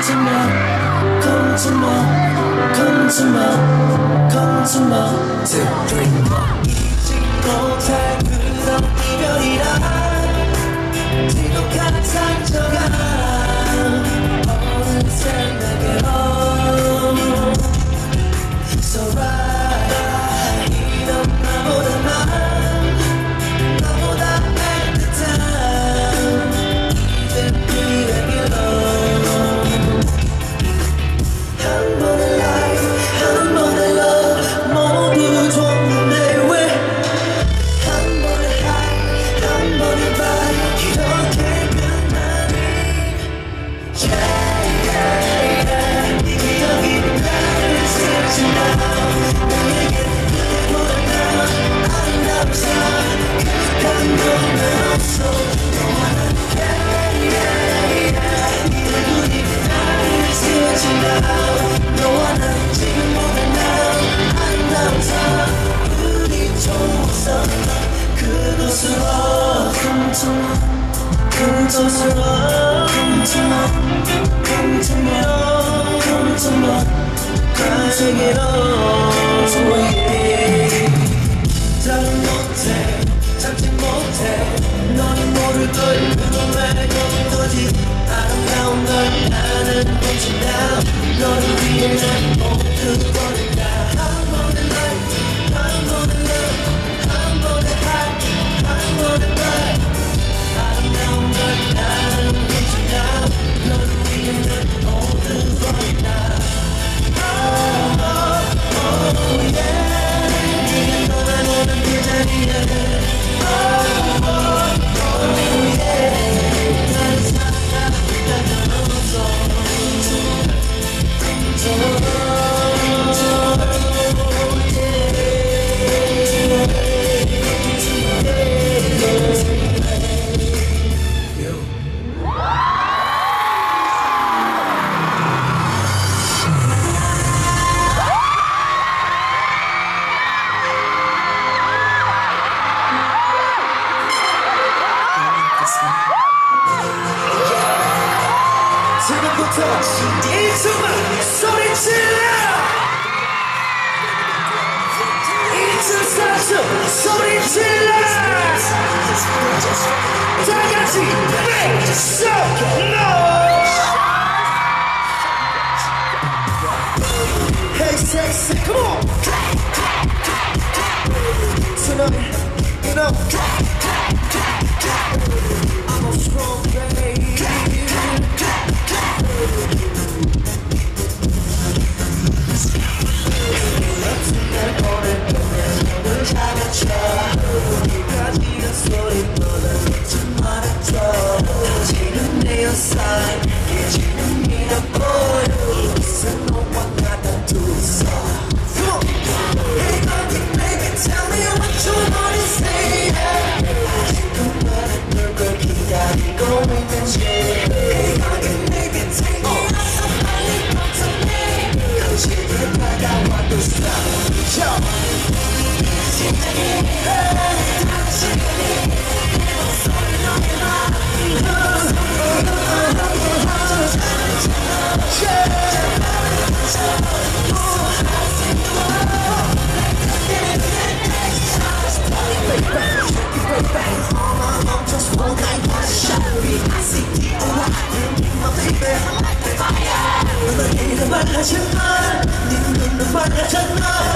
come to me, 2, 3, 4 잊지 못할 그런 이별이라 지독한 상처가 어느새 내게로 So right 이런 나보다 나보다 애틋한 이제 그의 길로 한 번의 life 한 번의 love 모두 줬는데 왜 한 번의 high 한 번의 vibe 이렇게 끝나니 yeah, yeah, yeah. 이 기억이 나를 스친다 내게 그때보다 나 아름다운 사랑 그윽한 놈은 없어 너와는 yeah, yeah, yeah. 이 얼굴이 나를 스친다 너와 난 지금보다 나 아름다운 사랑 우리 좋았었나 그곳으로 Come to me 그곳으로 Come to me Come to me Come to me 그 세계로 잡지 못해 잡지 못해 너는 모를 걸 그놈의 거지 아름다운 널 나는 훔친다 너를 위해 난 모두 버린다 한 번의 life 한 번의 love 한 번의 high 한 번의 vibe 아름다운 널 나는 훔친다 너를 위해 난 모두 버린다 Oh, oh, oh, yeah 네가 너만 오는 그 자리에 Oh, oh, oh, yeah 난 사랑하겠다는 없어 지금부터 이 순간 소리 질러 2004초 소리 질러 다 같이 make some noise Hey sexy come on Tonight you know I'm a strong baby 우리까지는 소리보다 놓지 말아줘 지는 내 옆사이 깨지는 네가 보여 이곳은 너와 나다 둘이서 Hey baby tell me what you wanna say 지금 나는 널 기다리고 있는지 Hey baby take me out so 빨리 come to me 거칠게 다가와도 stop Yo 말하지마 네 눈은 말하잖아